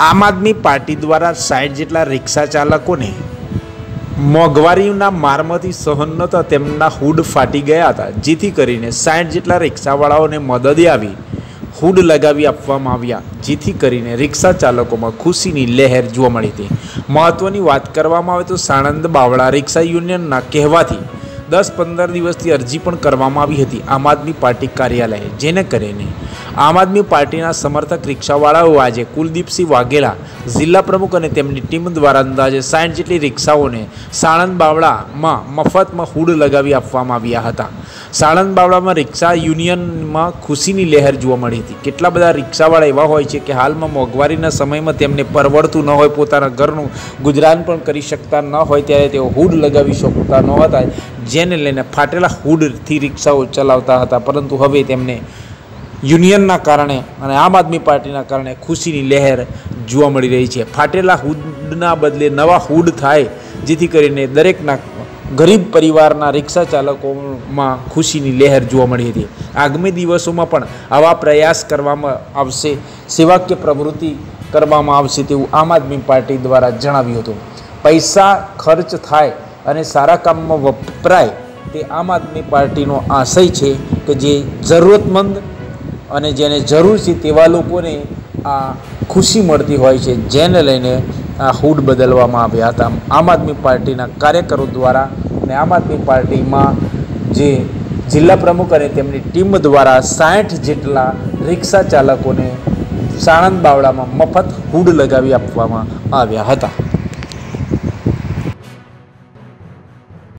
આમ આદમી પાર્ટી દ્વારા 60 જેટલા રિક્ષા ચાલકોને મોંઘવારીના મારમાંથી સહન નહોતા તેમના હુડ ફાટી ગયા હતા, જેથી કરીને 60 જેટલા રિક્ષાવાળાઓને મદદે આવી હુડ લગાવી આપવામાં આવ્યા, જેથી કરીને રિક્ષા ચાલકોમાં ખુશીની લહેર જોવા મળી હતી। મહત્વની વાત કરવામાં આવે તો સાણંદ બાવળા રિક્ષા યુનિયનના કહેવાથી 10-15 દિવસથી અરજી પણ કરવામાં આવી હતી આમ આદમી પાર્ટી કાર્યાલયે, જેને કરીને આમ આદમી પાર્ટીના સમર્થક રિક્ષાવાળાઓ આજે કુલદીપસિંહ વાઘેલા જિલ્લા પ્રમુખ અને તેમની ટીમ દ્વારા અંદાજે 60 જેટલી રિક્ષાઓને સાણંદ બાવળામાં મફતમાં હુડ લગાવી આપવામાં આવ્યા હતા। સાણંદ બાવળામાં રિક્ષા યુનિયનમાં ખુશીની લહેર જોવા મળી હતી। કેટલા બધા રિક્ષાવાળા એવા હોય છે કે હાલમાં મોંઘવારીના સમયમાં તેમને પરવડતું ન હોય, પોતાના ઘરનું ગુજરાન પણ કરી શકતા ન હોય, ત્યારે તેઓ હુડ લગાવી શકતા ન હતા, જેને લઈને ફાટેલા હુડથી રિક્ષાઓ ચલાવતા હતા। પરંતુ હવે તેમને યુનિયનના કારણે અને આમ આદમી પાર્ટીના કારણે ખુશીની લહેર જોવા મળી રહી છે। ફાટેલા હુડના બદલે નવા હુડ થાય, જેથી કરીને દરેકના ગરીબ પરિવારના રિક્ષા ચાલકોમાં ખુશીની લહેર જોવા મળી હતી। આગામી દિવસોમાં પણ આવા પ્રયાસ કરવામાં આવશે, સેવાકીય પ્રવૃત્તિ કરવામાં આવશે તેવું આમ આદમી પાર્ટી દ્વારા જણાવ્યું હતું। પૈસા ખર્ચ થાય અને સારા કામમાં વપરાય તે આમ આદમી પાર્ટીનો આશય છે કે જે જરૂરતમંદ અને જેને જરૂર છે તેવા લોકોને આ ખુશી મળતી હોય છે, જેને લઈને આ હુડ બદલવામાં આવ્યા હતા। આમ આદમી પાર્ટીના કાર્યકરો દ્વારા અને આમ આદમી પાર્ટીમાં જે જિલ્લા પ્રમુખ અને તેમની ટીમ દ્વારા 60 જેટલા રિક્ષા ચાલકોને સાણંદ બાવળામાં મફત હુડ લગાવી આપવામાં આવ્યા હતા।